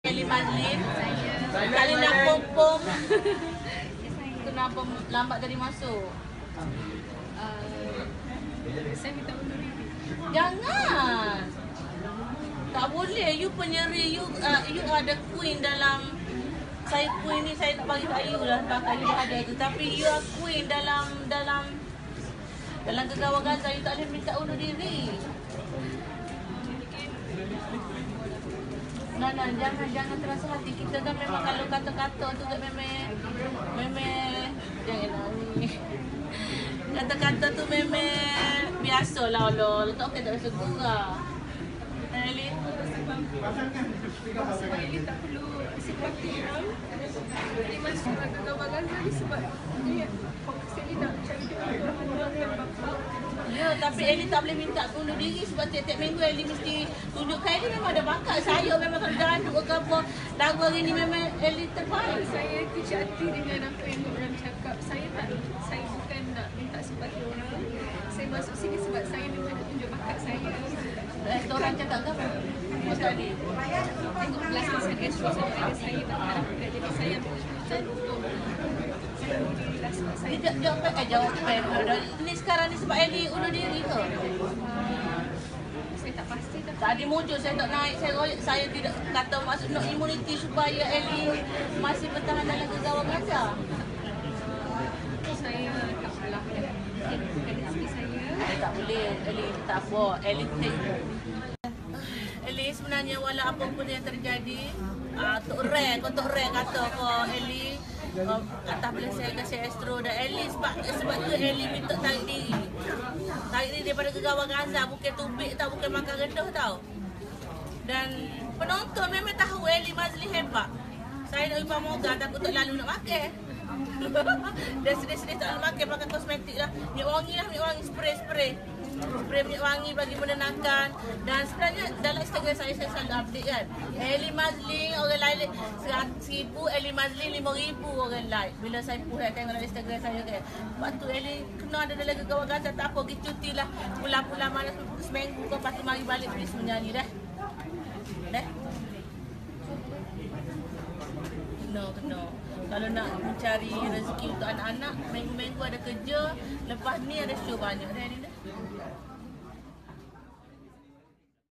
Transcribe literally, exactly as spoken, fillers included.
Eli Mazlin. Kali nak pom-pom. Kenapa lambat tadi masuk? Uh, saya minta undur diri. Jangan. Tak boleh. You penyeri. You uh, you ada queen dalam. Saya queen ni saya nak bagi kat you lah. Pakai you dah ada tu. Tapi you are queen dalam dalam dalam Gegawa Gaza. You tak boleh minta undur diri. Nah, nah, jangan jangan terasa hati. Kita kan memang kalau kata-kata tu kan memang memang jangan nangis. Kata-kata tu memang biasalah Allah. Tak okey tak rasa gurau. Eli Sebab Eli tak perlu simpati orang. Eli masuk ke Gegawa Gaza ni sebab dia fokus Eli nak cari duit untuk orang dan bapa. Ya, tapi Eli tak boleh minta undur diri sebab tiap-tiap minggu Eli mesti tunjukkan Eli memang ada bakat. Saya memang kalau gaduh ke apa, lagu hari ni memang Eli terbaik. Saya kecil hati dengan apa yang orang cakap. Saya tak, saya bukan nak minta simpati orang. Saya masuk sini sebab saya memang nak tunjuk bakat saya. Restoran cakap ke apa? Mas tadi. Tengok belakang saya gastro saya, saya tak nak buka. Jadi saya ambil keputusan untuk alhamdulillah sebab saya Dia jawapan eh jawapan dulu. Ni sekarang ni sebab Eli undur diri ke? uh, saya tak pasti tapi Tadi muncul saya tak naik, saya royak, saya tidak kata maksud nak imuniti supaya Eli masih bertahan dalam Gegawa Gaza. saya tak pernah bukan isteri saya. Eh, tak boleh, Eli tak apa. Eli take. Eli sebenarnya walau apa pun yang terjadi, uh, Tok Ray, kau Tok Ray kata kau Eli uh, atas boleh saya kasih Astro dan Eli sebab sebab tu Eli minta tarik diri. Tarik diri daripada Gegawa Gaza, bukan tubik tau, bukan makan reduh tau. Dan penonton memang tahu Eli Mazlin hebat. Saya nak upah moga takut tak lalu nak makan. Dia sedih-sedih tak nak makan, pakai kosmetik lah. Minyak wangi lah, minyak wangi, spray-spray. Spray minyak wangi bagi menenangkan. Dan sebenarnya dalam Instagram saya, saya selalu update kan. Eli Mazlin, orang like seribu, Eli Mazlin lima ribu orang like. Bila saya post kan, tengok dalam Instagram saya kan. Lepas tu Eli kena ada dalam Gegawa Gaza, tak apa, pergi cuti lah. Pulang-pulang mana seminggu kau, lepas tu mari balik pergi menyanyi dah. Dah? Kena, kena. Kalau nak mencari rezeki untuk anak-anak, minggu-minggu ada kerja, lepas ni ada show banyak dah ni dah.